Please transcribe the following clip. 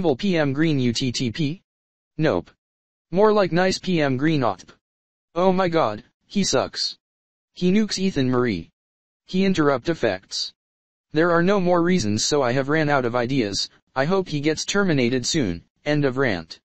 Evil PM Green UTTP? Nope. More like nice PM Green OTP. Oh my god, he sucks. He nukes Ethan Marie. He interrupt effects. There are no more reasons, so I have ran out of ideas. I hope he gets terminated soon. End of rant.